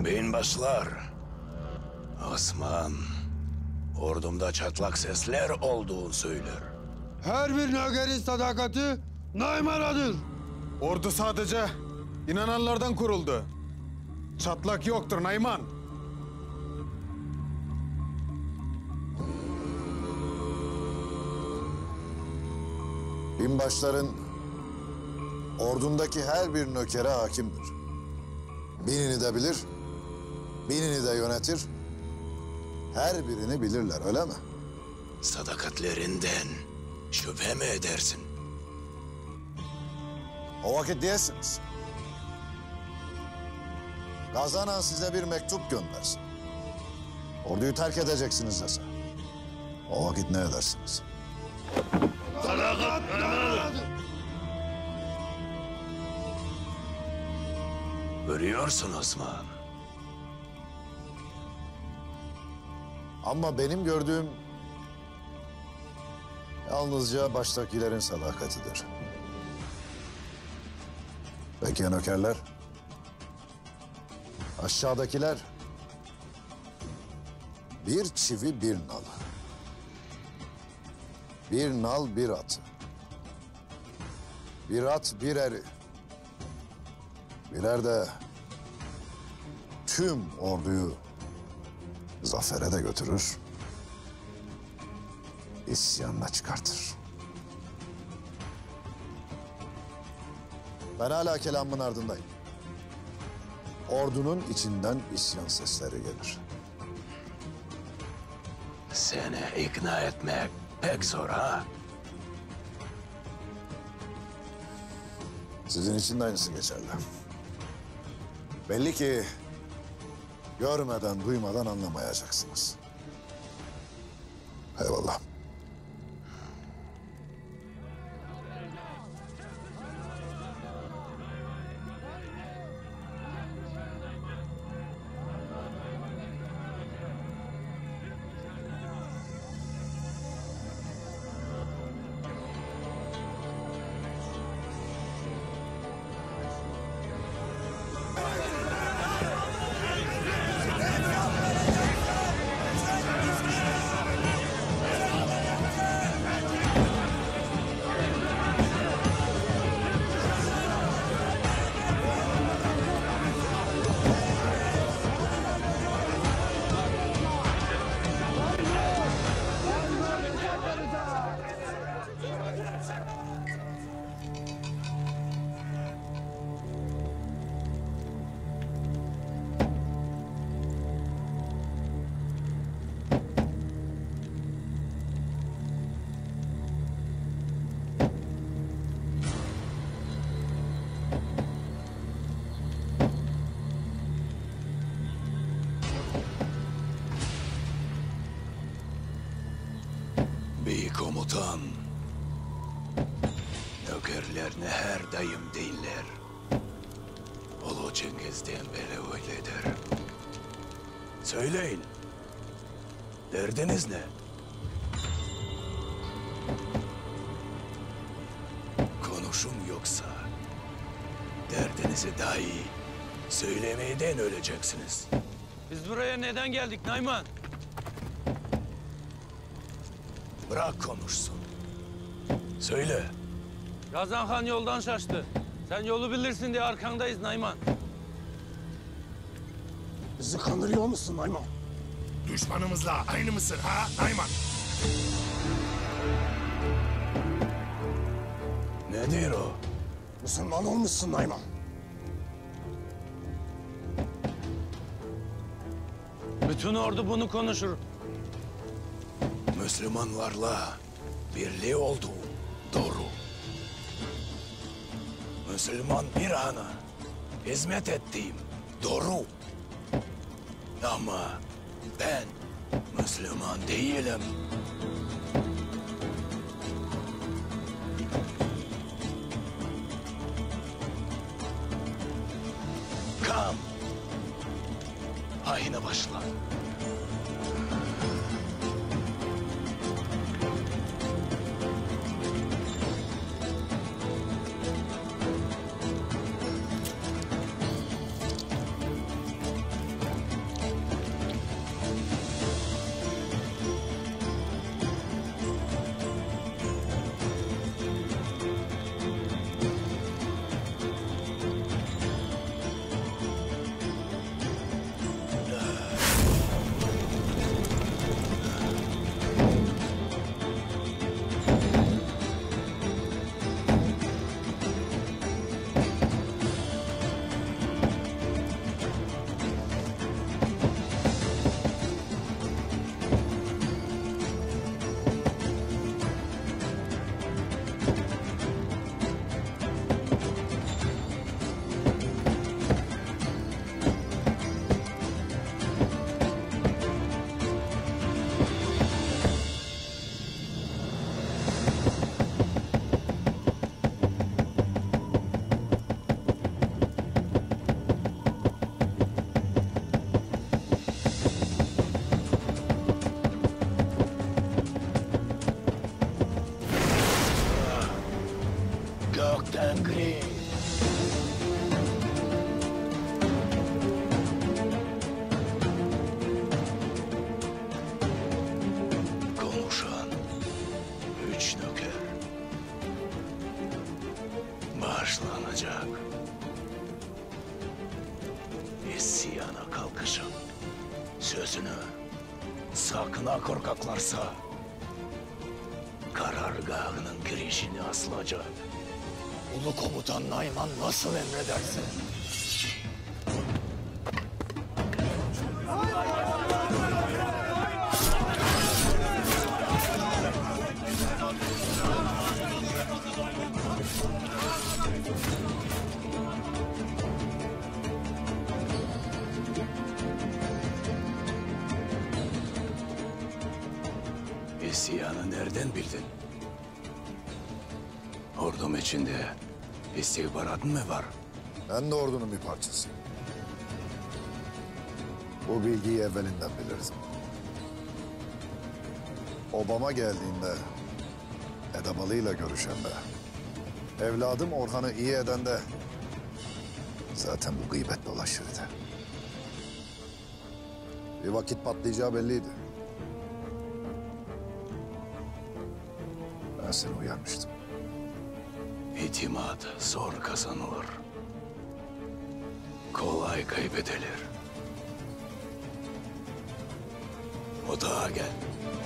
Binbaşlar, Osman, ordumda çatlak sesler olduğunu söyler. Her bir nökerin sadakati Nayman'adır. Ordu sadece inananlardan kuruldu. Çatlak yoktur Nayman. Binbaşların ordundaki her bir nökere hakimdir. Binini de bilir, binini de yönetir. Her birini bilirler, öyle mi? Sadakatlerinden şüphe mi edersin? O vakit diyesiniz. Gazanan size bir mektup göndersin. Orduyu terk edeceksiniz dese. O vakit ne edersiniz? Sadakat Görüyorsun Osman. Ama benim gördüğüm yalnızca baştakilerin sadakatidir. Peki ya nökerler? Aşağıdakiler bir çivi bir nal. Bir nal bir atı. Bir at bir eri. Birer de tüm orduyu zafere de götürür, isyanla çıkartır. Ben hala kelamımın ardındayım. Ordunun içinden isyan sesleri gelir. Seni ikna etmek pek zor ha? Sizin için de aynısı geçerli. Belli ki görmeden, duymadan anlamayacaksınız. Eyvallah. Bir komutan, nökerlerine her daim değiller. Ulu Cengiz'den beri öyledir. Söyleyin, derdiniz ne? Konuşun yoksa, derdinizi dahi söylemeyden öleceksiniz. Biz buraya neden geldik Nayman? Bırak konuşsun. Söyle. Gazan Han yoldan şaştı. Sen yolu bilirsin diye arkandayız Nayman. Bizi kandırıyor musun Nayman? Düşmanımızla aynı mısın ha Nayman? Nedir o? Müslüman olmuşsun Nayman. Bütün ordu bunu konuşur. Müslümanlarla birliği olduğu doğru. Müslüman bir hana hizmet ettiğim doğru. Ama ben Müslüman değilim. Kam. Hayine başla. İsyana kalkışın. Sözünü sakın ha korkaklarsa karargahının girişini asılacak. Ulu komutan Nayman nasıl emrederse. İsyanı nereden bildin? Ordum içinde istihbarat mı var? Ben de ordunun bir parçasıyım. Bu bilgiyi evvelinden bilirdim. Obama geldiğinde, Edebalı'yla görüşende, evladım Orhan'ı iyi edende zaten bu gıybet dolaşırdı. Bir vakit patlayacağı belliydi. Ben seni uyarmıştım. İtimat zor kazanılır. Kolay kaybedilir. Odağa gel.